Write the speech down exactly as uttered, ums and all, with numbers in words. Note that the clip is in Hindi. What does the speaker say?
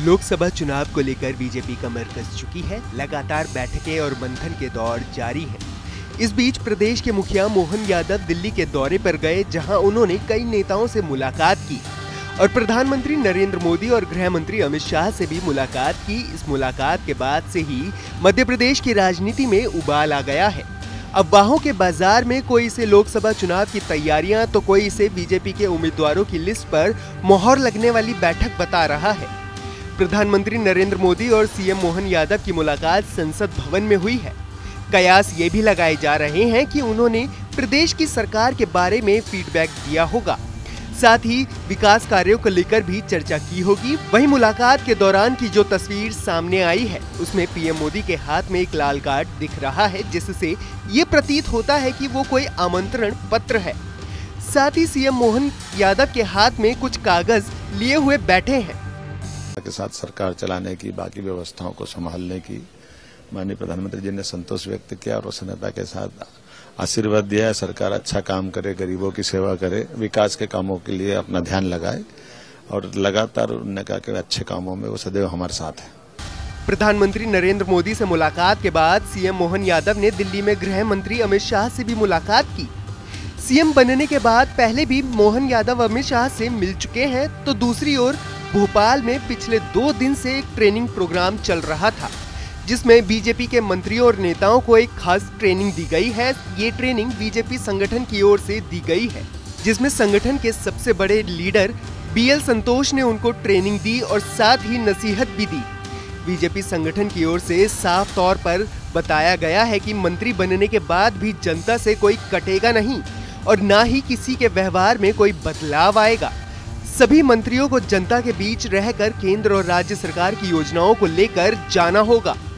लोकसभा चुनाव को लेकर बीजेपी कमर कस चुकी है। लगातार बैठकें और मंथन के दौर जारी हैं। इस बीच प्रदेश के मुखिया मोहन यादव दिल्ली के दौरे पर गए, जहां उन्होंने कई नेताओं से मुलाकात की और प्रधानमंत्री नरेंद्र मोदी और गृह मंत्री अमित शाह से भी मुलाकात की। इस मुलाकात के बाद से ही मध्य प्रदेश की राजनीति में उबाल आ गया है। अफवाहों के बाजार में कोई इसे लोकसभा चुनाव की तैयारियां तो कोई इसे बीजेपी के उम्मीदवारों की लिस्ट पर मोहर लगने वाली बैठक बता रहा है। प्रधानमंत्री नरेंद्र मोदी और सीएम मोहन यादव की मुलाकात संसद भवन में हुई है। कयास ये भी लगाए जा रहे हैं कि उन्होंने प्रदेश की सरकार के बारे में फीडबैक दिया होगा, साथ ही विकास कार्यों को लेकर भी चर्चा की होगी। वहीं मुलाकात के दौरान की जो तस्वीर सामने आई है, उसमें पीएम मोदी के हाथ में एक लाल कार्ड दिख रहा है, जिससे ये प्रतीत होता है कि वो कोई आमंत्रण पत्र है। साथ ही सीएम मोहन यादव के हाथ में कुछ कागज लिए हुए बैठे हैं। के साथ सरकार चलाने की, बाकी व्यवस्थाओं को संभालने की माननीय प्रधानमंत्री जी ने संतोष व्यक्त किया और प्रसन्नता के साथ आशीर्वाद दिया है। सरकार अच्छा काम करे, गरीबों की सेवा करे, विकास के कामों के लिए अपना ध्यान लगाए और लगातार उन्होंने कहा कि अच्छे कामों में वो सदैव हमारे साथ है। प्रधानमंत्री नरेंद्र मोदी से मुलाकात के बाद सीएम मोहन यादव ने दिल्ली में गृह मंत्री अमित शाह से भी मुलाकात की। सीएम बनने के बाद पहले भी मोहन यादव अमित शाह से मिल चुके हैं, तो दूसरी ओर भोपाल में पिछले दो दिन से एक ट्रेनिंग प्रोग्राम चल रहा था, जिसमें बीजेपी के मंत्रियों और नेताओं को एक खास ट्रेनिंग दी गई है। ये ट्रेनिंग बीजेपी संगठन की ओर से दी गई है, जिसमें संगठन के सबसे बड़े लीडर बीएल संतोष ने उनको ट्रेनिंग दी और साथ ही नसीहत भी दी। बीजेपी संगठन की ओर से साफ तौर पर बताया गया है कि मंत्री बनने के बाद भी जनता से कोई कटेगा नहीं और ना ही किसी के व्यवहार में कोई बदलाव आएगा। सभी मंत्रियों को जनता के बीच रहकर केंद्र और राज्य सरकार की योजनाओं को लेकर जाना होगा।